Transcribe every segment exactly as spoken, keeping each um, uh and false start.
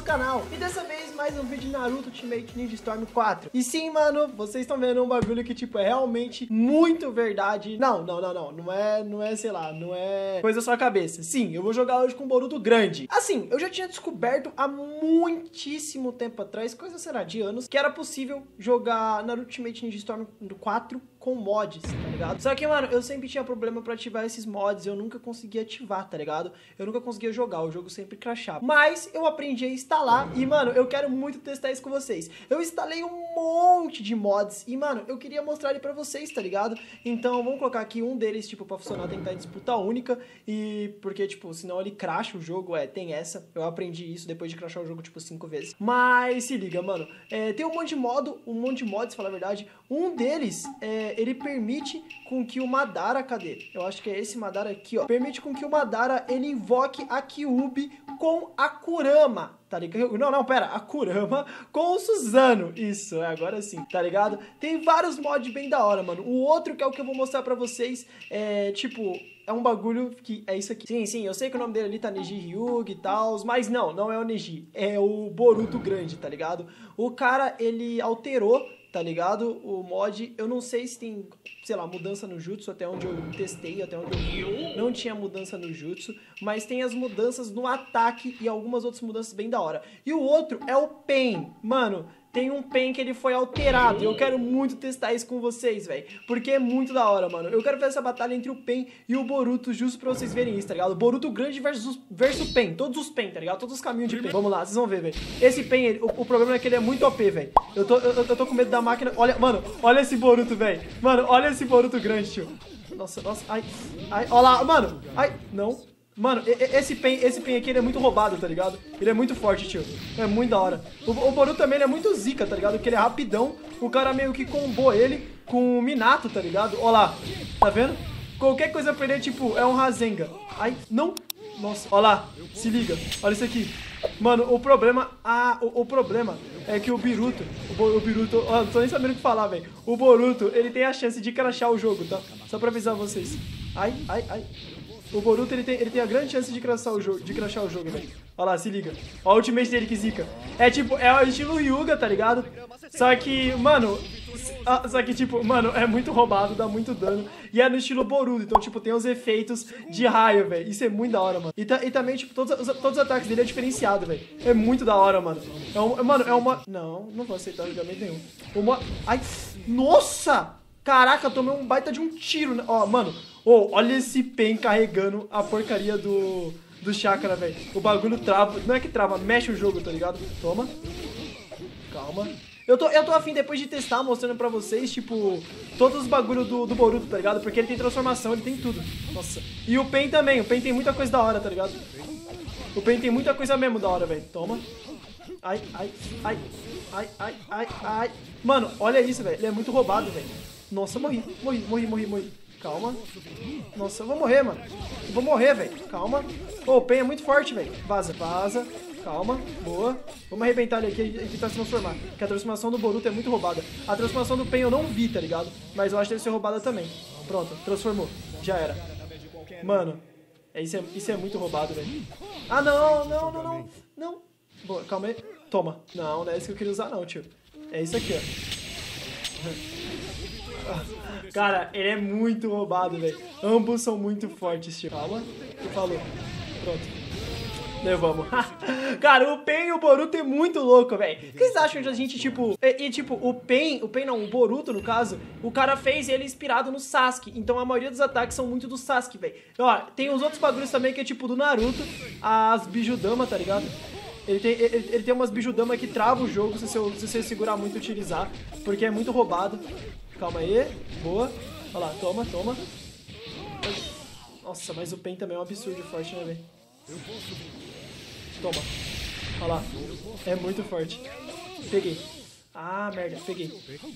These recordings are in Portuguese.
canal. E dessa vez mais um vídeo de Naruto Ultimate Ninja Storm quatro. E sim, mano, vocês estão vendo um bagulho que tipo é realmente muito verdade. Não, não, não, não, não é, não é, sei lá, não é coisa da sua cabeça. Sim, eu vou jogar hoje com o Boruto grande. Assim, eu já tinha descoberto há muitíssimo tempo atrás, coisa será de anos, que era possível jogar Naruto Ultimate Ninja Storm quatro com mods, tá ligado? Só que, mano, eu sempre tinha problema pra ativar esses mods, eu nunca conseguia ativar, tá ligado? Eu nunca conseguia jogar, o jogo sempre crashava. Mas eu aprendi a instalar e, mano, eu quero muito testar isso com vocês. Eu instalei um monte de mods e, mano, eu queria mostrar ele pra vocês, tá ligado? Então, vamos colocar aqui um deles, tipo, pra funcionar, tentar disputa única e... porque, tipo, senão ele crasha o jogo, é, tem essa. Eu aprendi isso depois de crashar o jogo, tipo, cinco vezes. Mas, se liga, mano, é, tem um monte de modo, um monte de mods, falar a verdade. Um deles, é, ele permite com que o Madara, cadê? Eu acho que é esse Madara aqui, ó. Permite com que o Madara, ele invoque a Kyuubi com a Kurama, tá ligado? Não, não, pera, a Kurama com o Susanoo. Isso, é, agora sim, tá ligado? Tem vários mods bem da hora, mano. O outro que é o que eu vou mostrar pra vocês é, tipo... é um bagulho que é isso aqui. Sim, sim, eu sei que o nome dele ali tá Neji Hyuga e tal, mas não, não é o Neji, é o Boruto grande, tá ligado? O cara, ele alterou, tá ligado? O mod, eu não sei se tem, sei lá, mudança no jutsu, até onde eu testei, até onde eu vi, não tinha mudança no jutsu, mas tem as mudanças no ataque e algumas outras mudanças bem da hora. E o outro é o Pain, mano... Tem um Pain que ele foi alterado e eu quero muito testar isso com vocês, velho. Porque é muito da hora, mano. Eu quero ver essa batalha entre o Pain e o Boruto, justo pra vocês verem isso, tá ligado? Boruto grande versus, versus Pain. Todos os Pain, tá ligado? Todos os caminhos de Pain. Vamos lá, vocês vão ver, velho. Esse Pain, ele, o, o problema é que ele é muito O P, velho. Eu tô, eu, eu tô com medo da máquina. Olha, mano, olha esse Boruto, velho. Mano, olha esse Boruto grande, tio. Nossa, nossa, ai, ai, olha lá, mano. Ai, não. Mano, esse Pain, esse Pain aqui, ele é muito roubado, tá ligado? Ele é muito forte, tio. É muito da hora. O, o Boruto também, ele é muito zica, tá ligado? Porque ele é rapidão. O cara meio que combou ele com o Minato, tá ligado? Ó lá, tá vendo? Qualquer coisa pra ele, tipo, é um Rasengan. Ai, não. Nossa, ó lá, se liga. Olha isso aqui. Mano, o problema... Ah, o, o problema é que o Biruto... O, o Biruto... Ó, não tô nem sabendo o que falar, velho. O Boruto, ele tem a chance de crashar o jogo, tá? Só pra avisar vocês. Ai, ai, ai. O Boruto, ele tem, ele tem a grande chance de crashar o jogo, de crashar o jogo, velho. Olha lá, se liga. Ó, o ultimate dele que zica. É tipo, é o estilo Hyuga, tá ligado? Só que, mano... Só que, tipo, mano, é muito roubado, dá muito dano. E é no estilo Boruto, então, tipo, tem os efeitos de raio, velho. Isso é muito da hora, mano. E, ta, e também, tipo, todos, todos os ataques dele é diferenciado, velho. É muito da hora, mano. É um, mano, é uma... Não, não vou aceitar julgamento nenhum. Uma... Ai, nossa! Caraca, eu tomei um baita de um tiro, né? Ó, mano... Oh, olha esse Pain carregando a porcaria do, do chakra, velho. O bagulho trava. Não é que trava, mexe o jogo, tá ligado? Toma. Calma. Eu tô, eu tô afim depois de testar, mostrando pra vocês, tipo, todos os bagulhos do, do Boruto, tá ligado? Porque ele tem transformação, ele tem tudo. Nossa. E o Pain também. O Pain tem muita coisa da hora, tá ligado? O Pain tem muita coisa mesmo da hora, velho. Toma. Ai, ai, ai. Ai, ai, ai, ai. Mano, olha isso, velho. Ele é muito roubado, velho. Nossa, morri. Morri, morri, morri, morri. Calma. Nossa, eu vou morrer, mano. Eu vou morrer, velho. Calma. Ô, o Pain é muito forte, velho. Vaza, vaza. Calma. Boa. Vamos arrebentar ele aqui e tentar se transformar. Porque a transformação do Boruto é muito roubada. A transformação do Pain eu não vi, tá ligado? Mas eu acho que deve ser roubada também. Pronto, transformou. Já era. Mano, é, isso, é, isso é muito roubado, velho. Ah, não, não, não, não. Não. Boa, calma aí. Toma. Não, não é isso que eu queria usar, não, tio. É isso aqui, ó. Cara, ele é muito roubado, velho. Ambos são muito fortes, tio. Calma. Tu falou. Pronto. Levamos. Cara, o Pain e o Boruto é muito louco, velho. O que vocês acham de a gente, tipo... E, e, tipo, o Pain... O Pain não, o Boruto, no caso, o cara fez ele inspirado no Sasuke. Então, a maioria dos ataques são muito do Sasuke, velho. Ó, tem os outros bagulhos também que é, tipo, do Naruto. As Bijudama, tá ligado? Ele tem, ele, ele tem umas Bijudama que travam o jogo se você, se você segurar muito e utilizar. Porque é muito roubado. Calma aí, boa. Olha lá, toma, toma. Nossa, mas o Pain também é um absurdo forte, né, velho? Toma. Olha lá, é muito forte. Peguei. Ah, merda, peguei.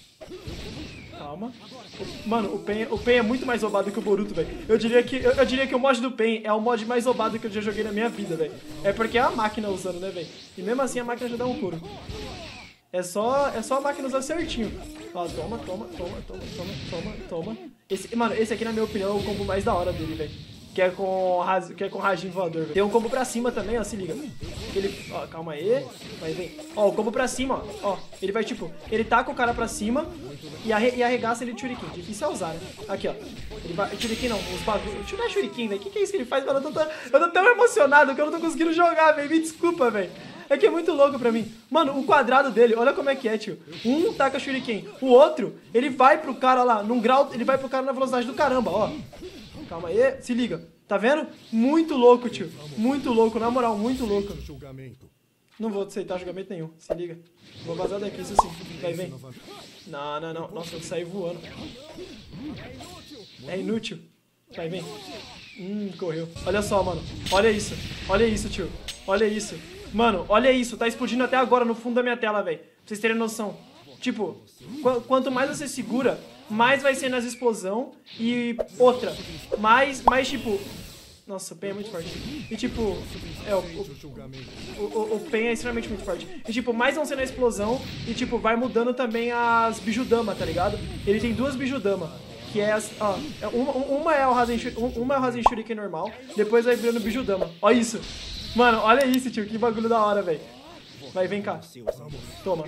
Calma. Mano, o Pain, o Pain é muito mais roubado que o Boruto, velho. Eu diria que eu, eu diria que o mod do Pain é o mod mais roubado que eu já joguei na minha vida, velho. É porque é a máquina usando, né, velho? E mesmo assim a máquina já dá um couro. É só, é só a máquina usar certinho. Ó, toma, toma, toma, toma, toma, toma, toma. Esse, mano, esse aqui, na minha opinião, é o combo mais da hora dele, velho. que é com, ras... que é com rajinho voador, velho. Tem um combo pra cima também, ó, se liga. Ele... Ó, calma aí. Vai, vem. Ó, o combo pra cima, ó. Ó, ele vai, tipo, ele taca o cara pra cima e, arre... e arregaça ele de shuriken. Difícil é usar, né? Aqui, ó. Ele vai... Shuriken não, os bagulhos. Não é shuriken, velho. O que, que é isso que ele faz? Mano, eu tô, eu tô tão emocionado que eu não tô conseguindo jogar, velho. Me desculpa, velho. É que é muito louco pra mim. Mano, o quadrado dele, olha como é que é, tio. Um taca shuriken. O outro, ele vai pro cara lá, num grau, ele vai pro cara na velocidade do caramba, ó. Calma aí, se liga. Tá vendo? Muito louco, tio. Muito louco, na moral, muito louco. Não vou aceitar julgamento nenhum, se liga. Vou vazar daqui, isso sim. Vai, vem. Não, não, não. Nossa, eu saí voando. É inútil. Vai, vem. Hum, correu. Olha só, mano. Olha isso. Olha isso, tio. Olha isso. Mano, olha isso, tá explodindo até agora no fundo da minha tela, velho. Pra vocês terem noção. Tipo, qu quanto mais você segura, mais vai ser nas explosão. E outra, mais, mais tipo... Nossa, o Pen é muito forte. E tipo, é, o, o, o, o Pen é extremamente muito forte. E tipo, mais vão ser na explosão. E tipo, vai mudando também as Bijudama, tá ligado? Ele tem duas Bijudama. Que é as, ó, uma, uma é o Rasen, uma é o Rasen Shuriken normal. Depois vai virando Bijudama. Olha isso. Mano, olha isso, tio. Que bagulho da hora, velho. Vai, vem cá. Toma.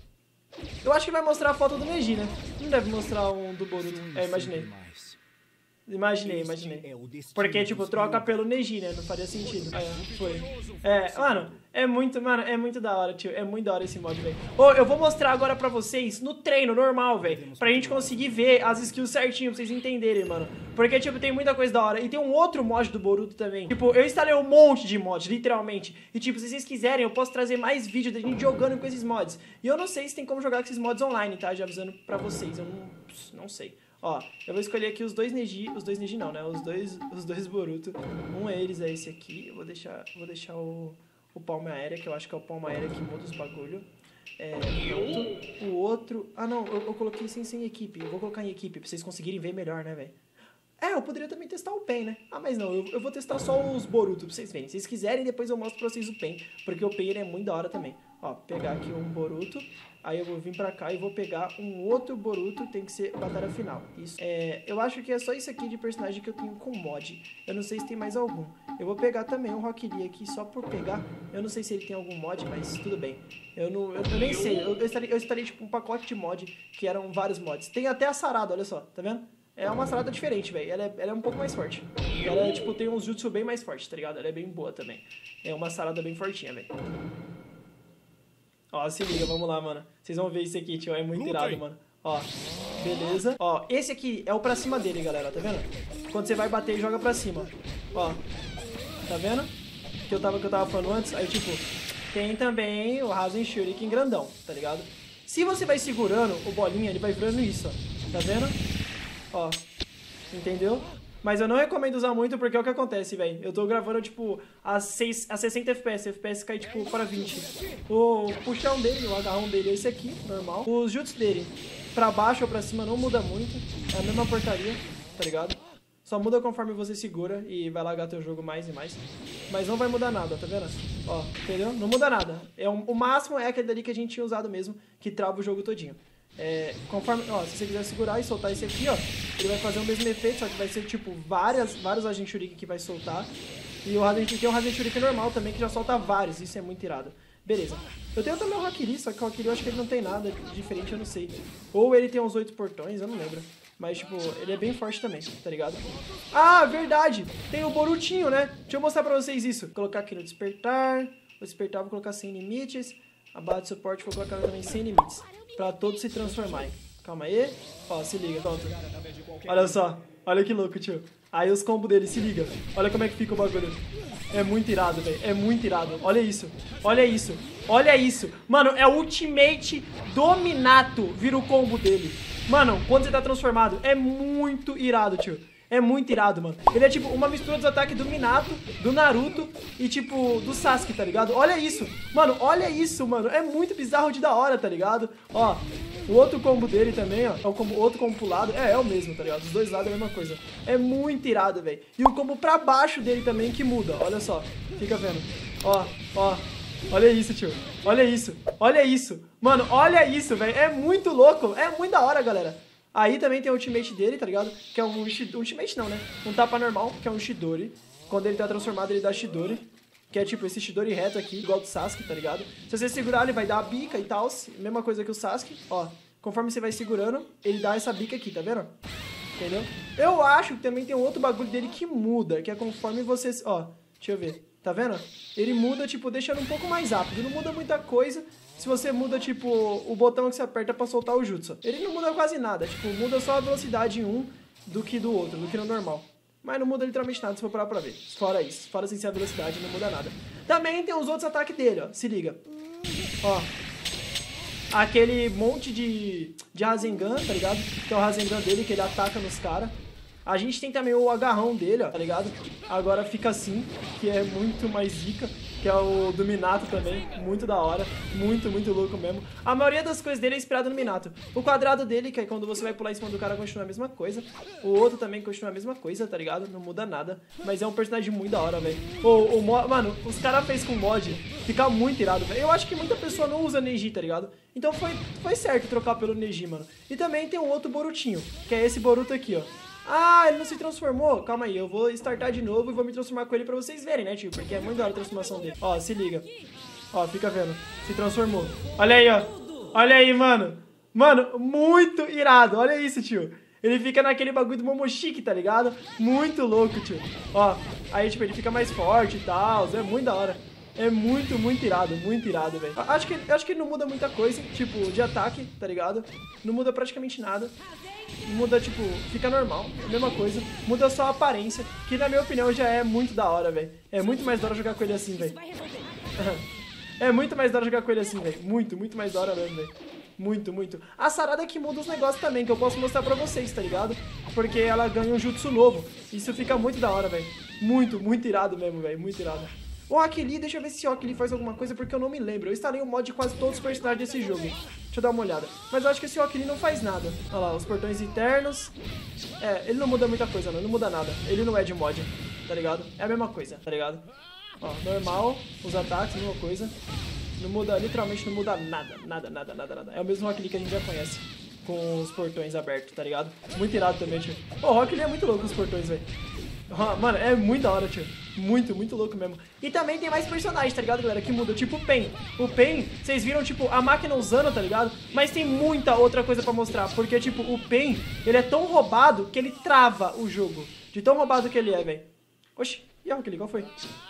Eu acho que vai mostrar a foto do Neji, né? Não deve mostrar um do Boruto. É, imaginei. Imaginei, imaginei. Porque, tipo, troca pelo Neji, né? Não faria sentido. É, foi. É, mano, é muito, mano, é muito da hora, tio. É muito da hora esse mod, velho. Ô, eu vou mostrar agora pra vocês no treino normal, velho. Pra gente conseguir ver as skills certinho, pra vocês entenderem, mano. Porque, tipo, tem muita coisa da hora. E tem um outro mod do Boruto também. Tipo, eu instalei um monte de mods, literalmente. E, tipo, se vocês quiserem, eu posso trazer mais vídeos da gente jogando com esses mods. E eu não sei se tem como jogar com esses mods online, tá? Já avisando pra vocês. Eu não, não sei. Ó, eu vou escolher aqui os dois Neji, os dois Neji não, né? Os dois, os dois Boruto. Um deles é esse aqui. Eu vou deixar, vou deixar o, o palma aérea, que eu acho que é o palma aérea que muda os bagulho. É, pronto. O outro... Ah, não, eu, eu coloquei sem, sem equipe. Eu vou colocar em equipe, pra vocês conseguirem ver melhor, né, velho? É, eu poderia também testar o Pen, né? Ah, mas não, eu, eu vou testar só os Boruto pra vocês verem. Se vocês quiserem, depois eu mostro pra vocês o Pen. Porque o Pen, ele é muito da hora também. Ó, pegar aqui um Boruto, aí eu vou vir pra cá e vou pegar um outro Boruto, tem que ser batalha final. Isso. É, eu acho que é só isso aqui de personagem que eu tenho com mod. Eu não sei se tem mais algum. Eu vou pegar também um Rock Lee aqui só por pegar. Eu não sei se ele tem algum mod, mas tudo bem. Eu, não, eu, eu nem sei. Eu, eu, instalei, eu instalei tipo um pacote de mod, que eram vários mods. Tem até a Sarada, olha só, tá vendo? É uma Sarada diferente, velho. Ela, é, ela é um pouco mais forte. Ela, tipo, tem uns jutsu bem mais fortes, tá ligado? Ela é bem boa também. É uma Sarada bem fortinha, velho. Ó, se liga, vamos lá, mano. Vocês vão ver isso aqui, tio. É muito irado, mano. Ó, beleza. Ó, esse aqui é o pra cima dele, galera. Tá vendo? Quando você vai bater, joga pra cima. Ó, tá vendo? Que eu tava, que eu tava falando antes. Aí, tipo, tem também o Rasen Shuriken grandão, tá ligado? Se você vai segurando o bolinha, ele vai virando isso, ó. Tá vendo? Ó, entendeu? Mas eu não recomendo usar muito porque é o que acontece, velho. Eu tô gravando, tipo, a, seis, a sessenta F P S. F P S cai, tipo, para vinte. O puxão dele, o agarrão dele é esse aqui, normal. Os jutsu dele, pra baixo ou pra cima, não muda muito. É a mesma porcaria, tá ligado? Só muda conforme você segura e vai largar teu jogo mais e mais. Mas não vai mudar nada, tá vendo? Ó, entendeu? Não muda nada. É um, o máximo é aquele dali que a gente tinha usado mesmo, que trava o jogo todinho. É, conforme, ó, se você quiser segurar e soltar esse aqui, ó, ele vai fazer o mesmo efeito, só que vai ser tipo várias, vários Rasen Shuriken que vai soltar. E o Rasen tem um Rasen Shuriken normal também que já solta vários, isso é muito irado. Beleza. Eu tenho também o Rock Lee, só que o Rock Lee eu acho que ele não tem nada diferente, eu não sei. Ou ele tem uns oito portões, eu não lembro. Mas, tipo, ele é bem forte também, tá ligado? Ah, verdade! Tem o Borutinho, né? Deixa eu mostrar pra vocês isso. Vou colocar aqui no despertar. O despertar vou colocar sem limites. A barra de suporte vou colocar também sem limites. Pra todos se transformarem. Calma aí. Ó, se liga, pronto. Olha só. Olha que louco, tio. Aí os combos dele, se liga. Olha como é que fica o bagulho. É muito irado, velho. É muito irado. Olha isso. Olha isso. Olha isso. Mano, é o Ultimate Dominato. Vira o combo dele. Mano, quando você tá transformado, é muito irado, tio. É muito irado, mano. Ele é tipo uma mistura dos ataques do Minato, do Naruto e tipo do Sasuke, tá ligado? Olha isso. Mano, olha isso, mano. É muito bizarro de da hora, tá ligado? Ó, o outro combo dele também, ó. É o combo, outro combo pro lado. É, é o mesmo, tá ligado? Os dois lados é a mesma coisa. É muito irado, velho. E o combo pra baixo dele também que muda. Olha só. Fica vendo. Ó, ó. Olha isso, tio. Olha isso. Olha isso. Mano, olha isso, velho. É muito louco. É muito da hora, galera. Aí também tem o ultimate dele, tá ligado? Que é um ultimate não, né? Um tapa normal, que é um Chidori. Quando ele tá transformado, ele dá Chidori. Que é tipo esse Chidori reto aqui, igual do Sasuke, tá ligado? Se você segurar, ele vai dar a bica e tal. Mesma coisa que o Sasuke, ó. Conforme você vai segurando, ele dá essa bica aqui, tá vendo? Entendeu? Eu acho que também tem um outro bagulho dele que muda, que é conforme você... Ó, deixa eu ver. Tá vendo? Ele muda, tipo, deixando um pouco mais rápido. Não muda muita coisa se você muda, tipo, o botão que você aperta pra soltar o jutsu. Ele não muda quase nada. Tipo, muda só a velocidade em um do que do outro, do que no normal. Mas não muda literalmente nada se for parar pra ver. Fora isso. Fora sem ser a velocidade, não muda nada. Também tem os outros ataques dele, ó. Se liga. Ó. Aquele monte de, de Rasengan, tá ligado? Que é o Rasengan dele, que ele ataca nos caras. A gente tem também o agarrão dele, ó, tá ligado? Agora fica assim, que é muito mais zica, que é o do Minato também, muito da hora, muito, muito louco mesmo. A maioria das coisas dele é inspirada no Minato. O quadrado dele, que é quando você vai pular em cima do cara, continua a mesma coisa. O outro também continua a mesma coisa, tá ligado? Não muda nada, mas é um personagem muito da hora, velho. O, o mod, mano, os caras fez com mod, fica muito irado, velho. Eu acho que muita pessoa não usa Neji, tá ligado? Então foi, foi certo trocar pelo Neji, mano. E também tem um outro Borutinho, que é esse Boruto aqui, ó. Ah, ele não se transformou? Calma aí, eu vou startar de novo e vou me transformar com ele pra vocês verem, né, tio? Porque é muito da hora a transformação dele. Ó, se liga. Ó, fica vendo. Se transformou. Olha aí, ó. Olha aí, mano. Mano, muito irado. Olha isso, tio. Ele fica naquele bagulho do Momoshiki, tá ligado? Muito louco, tio. Ó, aí, tipo, ele fica mais forte e tal. É muito da hora. É muito, muito irado, muito irado, velho. Acho que, acho que não muda muita coisa, tipo, de ataque, tá ligado? Não muda praticamente nada. Muda, tipo, fica normal, a mesma coisa. Muda só a aparência, que na minha opinião já é muito da hora, velho. É muito mais da hora jogar com ele assim, velho. É muito mais da hora jogar com ele assim, velho. Muito, muito mais da hora mesmo, velho. Muito, muito. A Sarada que muda os negócios também, que eu posso mostrar pra vocês, tá ligado? Porque ela ganha um jutsu novo. Isso fica muito da hora, velho. Muito, muito irado mesmo, velho. Muito irado. O Rock Lee, deixa eu ver se o Rock Lee faz alguma coisa, porque eu não me lembro. Eu instalei o mod de quase todos os personagens desse jogo. Deixa eu dar uma olhada. Mas eu acho que esse Rock Lee não faz nada. Olha lá, os portões internos. É, ele não muda muita coisa, não. Ele não muda nada. Ele não é de mod, tá ligado? É a mesma coisa, tá ligado? Ó, normal, os ataques, mesma coisa. Não muda, literalmente não muda nada. Nada, nada, nada, nada. É o mesmo Rock Lee que a gente já conhece. Com os portões abertos, tá ligado? Muito irado também, tio. Pô, o Rock Lee é muito louco com os portões, velho. Mano, é muito da hora, tio. Muito, muito louco mesmo. E também tem mais personagens, tá ligado, galera? Que muda, tipo o Pen. O Pen, vocês viram, tipo, a máquina usando, tá ligado? Mas tem muita outra coisa pra mostrar. Porque, tipo, o Pen, ele é tão roubado que ele trava o jogo. De tão roubado que ele é, velho. Oxi, e a Rock Lee, qual foi?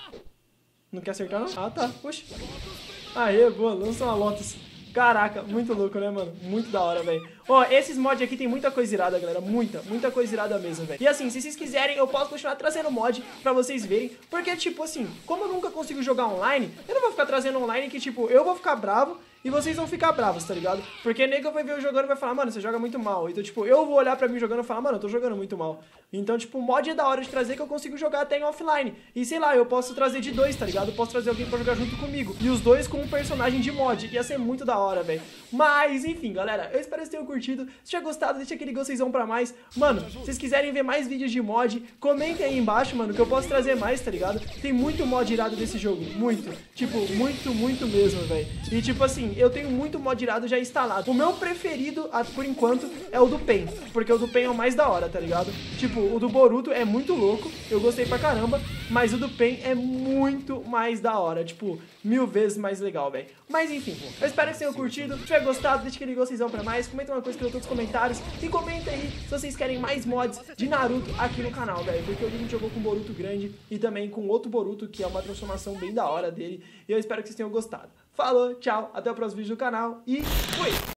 Não quer acertar, não? Ah, tá. Oxi. Aê, boa, lança uma Lotus. Caraca, muito louco, né, mano? Muito da hora, velho. Ó, esses mods aqui tem muita coisa irada, galera. Muita, muita coisa irada mesmo, velho. E assim, se vocês quiserem, eu posso continuar trazendo mod pra vocês verem. Porque, tipo assim, como eu nunca consigo jogar online, eu não vou ficar trazendo online que, tipo, eu vou ficar bravo e vocês vão ficar bravos, tá ligado? Porque nego vai ver eu jogando e vai falar, mano, você joga muito mal. Então, tipo, eu vou olhar pra mim jogando e falar, mano, eu tô jogando muito mal. Então, tipo, o mod é da hora de trazer que eu consigo jogar até em offline. E sei lá, eu posso trazer de dois, tá ligado? Eu posso trazer alguém pra jogar junto comigo. E os dois com um personagem de mod. Ia ser muito da hora, velho. Mas, enfim, galera, eu espero que vocês tenham curtido. Se tiver gostado, deixa aquele gostezão pra mais. Mano, se vocês quiserem ver mais vídeos de mod, comentem aí embaixo, mano, que eu posso trazer mais, tá ligado? Tem muito mod irado desse jogo. Muito. Tipo, muito, muito mesmo, velho. E, tipo assim, eu tenho muito mod irado já instalado. O meu preferido, por enquanto, é o do Pen. Porque o do Pen é o mais da hora, tá ligado? Tipo, o do Boruto é muito louco. Eu gostei pra caramba. Mas o do Pen é muito mais da hora. Tipo, mil vezes mais legal, velho. Mas, enfim, eu espero que vocês tenham curtido. Se tiver gostado, deixa aquele gostezão pra mais. Comenta uma coisa que eu tô nos comentários. E comenta aí se vocês querem mais mods de Naruto aqui no canal, velho. Porque hoje a gente jogou com o Boruto grande e também com outro Boruto, que é uma transformação bem da hora dele. E eu espero que vocês tenham gostado. Falou, tchau, até o próximo vídeo do canal e fui!